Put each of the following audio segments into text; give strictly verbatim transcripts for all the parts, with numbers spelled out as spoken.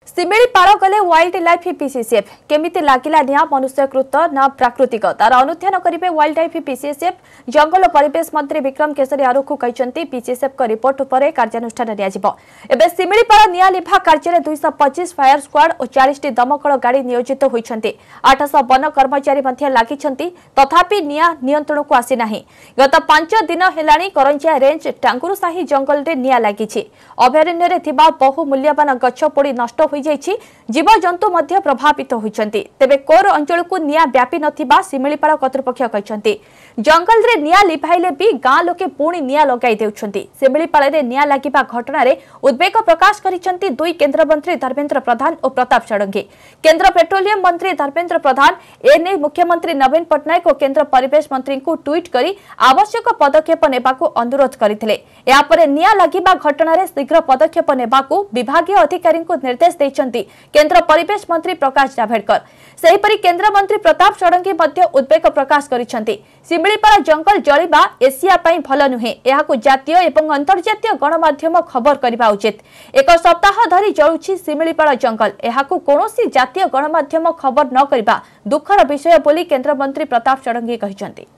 शिमिलीपाल गले wild life PCCF केमिति लागिला निया मनुष्यकृत ना प्राकृतिक तार अनुध्यान करिवे वाइल्ड लाइफ पीसीसीएफ जंगल और परिवेश मंत्री विक्रम केसरी आरुखु कहचंती पीसीसीएफ को रिपोर्ट पर कार्यानुष्ठान नियाजिबो। एबे शिमिलीपाल निया लिभा कार्य दो सौ पच्चीस फायर स्क्वाड और चालीस टी दमकल गाड़ी नियोजित होइछंती। आठ सौ वन कर्मचारी मध्ये लागिछंती तथापि निया नियंत्रण को आसी नाही। गत पांच दिन हेलाणी करंजिया रेंज टांगुरुसाही जंगल रे निया लागिछि। अभयारण्य रे थिबा बहु मूल्यवान गछ पोड़ी नष्ट होई जाइछि। जीव जंतु मध्ये प्रभावित होइछंती। तेबे कोर अंचल को निया व्यापी नथिबा शिमिलीपाल कर्तृपक्ष कहचंती। जंगल रे निया लिभाइले भी गां लोके पुणी निया लगाई देउछंती। शिमिलीपाल रे निया लागिबा घटना रे उद्वेग प्रकाश करिसंती दुई केंद्र मंत्री धर्मेंद्र प्रधान और प्रताप षडंगी। केंद्र पेट्रोलियम मंत्री धर्मेंद्र प्रधान एने मुख्यमंत्री नवीन पटनायक और केंद्र परिवेश मंत्री को ट्वीट करी आवश्यक पदक्षेप नेबाकू अनुरोध करथिले। या परे निया लागिबा घटना रे शीघ्र पदक्षेप नेबाकू विभागीय अधिकारी को निर्देश दैछंती केंद्र परिवेश मंत्री प्रकाश जावड़ेकर। सेहीपरि केंद्र मंत्री प्रताप षडंगी मध्य उद्वेग प्रकाश करिसंती। शिमिलीपाल जंगल जलिबा एशिया पई भल नुहे। एहाकू जातीय एवं अंतर्जातीय गणमाध्यम खबर करबा उचित। एक सप्ताह धरी जळुछि शिमिलीपाल जंगल। एहाकू कोनोसी जातीय गणमाध्यम खबर न करबा दुखर विषय बोली केंद्र मंत्री प्रताप षडंगी कहिसंती।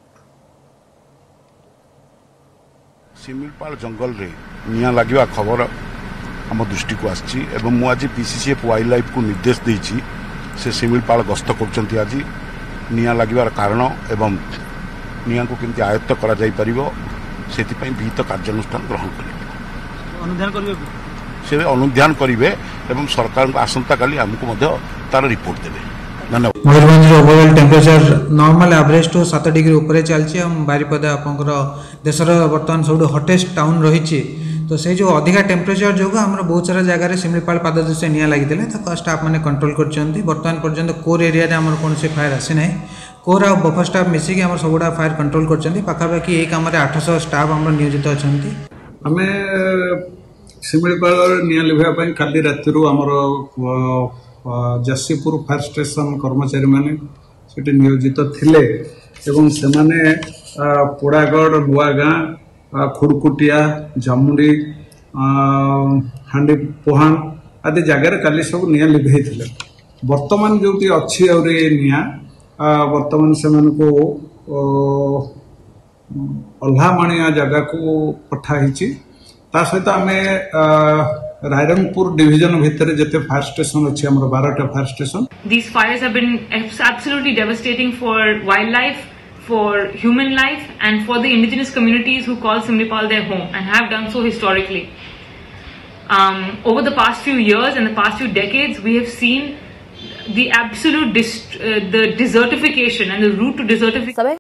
शिमिलीपाल जंगल रे निया लागिबा खबर आम दृष्टि को आछि एवं मु आज पीसीसीएफ वाइल्ड लाइफ को निर्देश देछि से शिमिलीपाल गस्त करछंती। आज निया लागिबार कारण एवं निया को केमति आयत्त करा जाई परिबो सेति पई विहित कार्यानुष्ठान ग्रहण करिवे। अनुध्यान करिवे से अनुध्यान करिवे एवं सरकार आसंता काली हमको मध्य तार रिपोर्ट देबे। धन्यवाद। Mayurbhanj overall temperature normal average two सात डिग्री ऊपर चलछि। हम बारिपदा आपनकर देशर वर्तमान सब हॉटेस्ट टाउन रही। तो से जो अधिका टेम्परेचर जो आम बहुत सारा जगह शिमिलीपाल पाददेशे निया लगी स्टाफ मैंने कंट्रोल कर बर्तमान पर्यंत कोर एरिया आम कौन से फायर आसी ना। कोर आ बफर स्टाफ मिसिक आम सबुड़ा फायर कंट्रोल कर पाखापाखि ये कम आठ सौ स्टाफ आम नियोजित अच्छा। आम शिमिलीपाल निया लिभाई काली राति आमर जसीपुर फायर स्टेशन कर्मचारी मैंने से नियोजित थिले एवं से माने पोड़ागढ़ नुआगाँ खुड़कुटिया जामुडी हांडी पोहान आदि जगार काली सब निया लिभे थे। बर्तमान जो अच्छी और निया बर्तमान से अल्हामाणिया जगह को पठाई सहित आम रायरंगपुर डिविजन भितर जिते फायर स्टेशन अच्छी आम बारह fire station. These fires have been absolutely devastating for wildlife, for human life and for the indigenous communities who call Shimirpal their home and have done so historically. Um, over the past few years and the past few decades, we have seen the absolute dist uh, the desertification and the route to desertification.